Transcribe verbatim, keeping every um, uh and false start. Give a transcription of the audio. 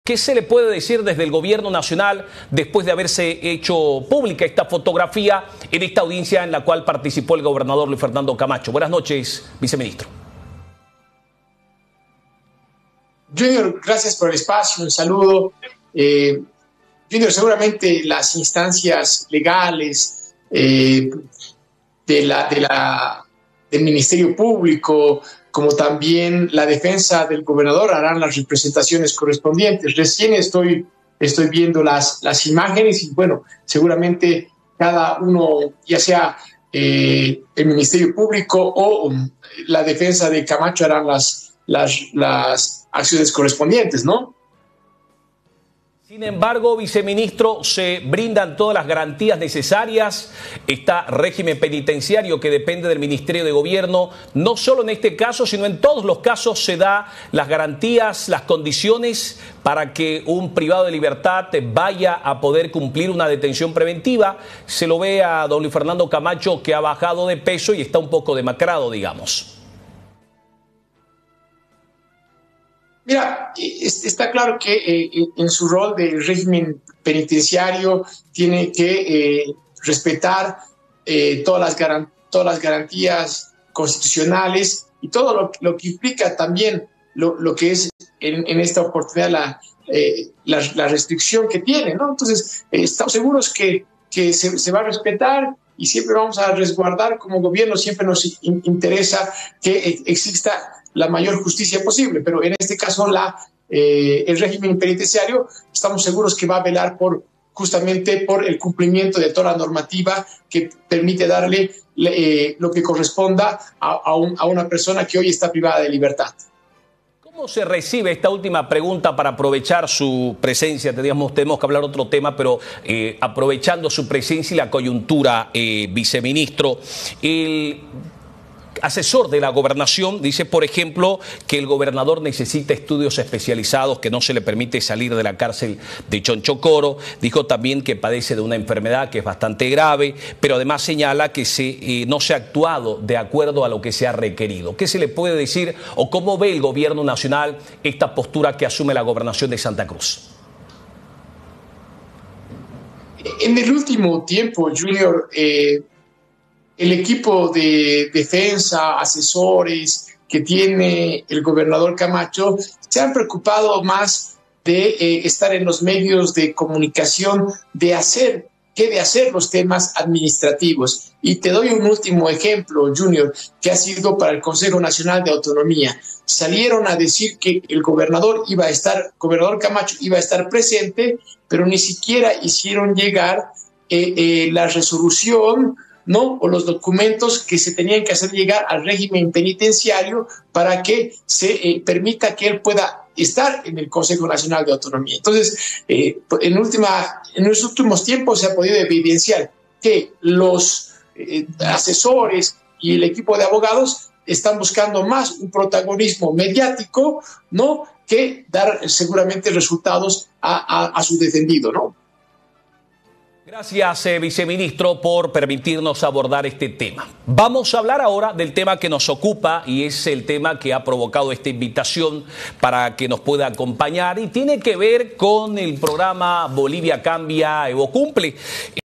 ¿Qué se le puede decir desde el gobierno nacional después de haberse hecho pública esta fotografía en esta audiencia en la cual participó el gobernador Luis Fernando Camacho? Buenas noches, viceministro. Junior, gracias por el espacio, un saludo. Eh, Junior, seguramente las instancias legales eh, de la, de la, del Ministerio Público, como también la defensa del gobernador, harán las representaciones correspondientes. Recién estoy, estoy viendo las, las imágenes y, bueno, seguramente cada uno, ya sea eh, el Ministerio Público o la defensa de Camacho, harán las, las, las acciones correspondientes, ¿no? Sin embargo, viceministro, se brindan todas las garantías necesarias. Está régimen penitenciario que depende del Ministerio de Gobierno. No solo en este caso, sino en todos los casos se da las garantías, las condiciones para que un privado de libertad vaya a poder cumplir una detención preventiva. Se lo ve a don Luis Fernando Camacho, que ha bajado de peso y está un poco demacrado, digamos. Mira, está claro que eh, en su rol de régimen penitenciario tiene que eh, respetar eh, todas, las garan todas las garantías constitucionales y todo lo, lo que implica también lo, lo que es en, en esta oportunidad la, eh, la, la restricción que tiene, ¿no? Entonces, eh, estamos seguros que, que se, se va a respetar y siempre vamos a resguardar como gobierno, siempre nos in interesa que exista la mayor justicia posible, pero en este caso la, eh, el régimen penitenciario estamos seguros que va a velar por justamente por el cumplimiento de toda la normativa que permite darle eh, lo que corresponda a, a, un, a una persona que hoy está privada de libertad. ¿Cómo se recibe esta última pregunta para aprovechar su presencia? Teníamos, tenemos que hablar otro tema, pero eh, aprovechando su presencia y la coyuntura, eh, viceministro, el asesor de la gobernación dice, por ejemplo, que el gobernador necesita estudios especializados, que no se le permite salir de la cárcel de Chonchocoro. Dijo también que padece de una enfermedad que es bastante grave, pero además señala que se, eh, no se ha actuado de acuerdo a lo que se ha requerido. ¿Qué se le puede decir o cómo ve el gobierno nacional esta postura que asume la gobernación de Santa Cruz? En el último tiempo, Junior, eh, el equipo de defensa, asesores que tiene el gobernador Camacho se han preocupado más de eh, estar en los medios de comunicación, de hacer, que de hacer los temas administrativos. Y te doy un último ejemplo, Junior, que ha sido para el Consejo Nacional de Autonomía. Salieron a decir que el gobernador iba a estar, gobernador Camacho iba a estar presente, pero ni siquiera hicieron llegar eh, eh, la resolución, ¿no? O los documentos que se tenían que hacer llegar al régimen penitenciario para que se eh, permita que él pueda estar en el Consejo Nacional de Autonomía. Entonces, eh, en, última, en los últimos tiempos se ha podido evidenciar que los eh, asesores y el equipo de abogados están buscando más un protagonismo mediático, ¿no?, que dar seguramente resultados a, a, a su defendido, ¿no? Gracias, eh, viceministro, por permitirnos abordar este tema. Vamos a hablar ahora del tema que nos ocupa y es el tema que ha provocado esta invitación para que nos pueda acompañar y tiene que ver con el programa Bolivia Cambia, Evo Cumple.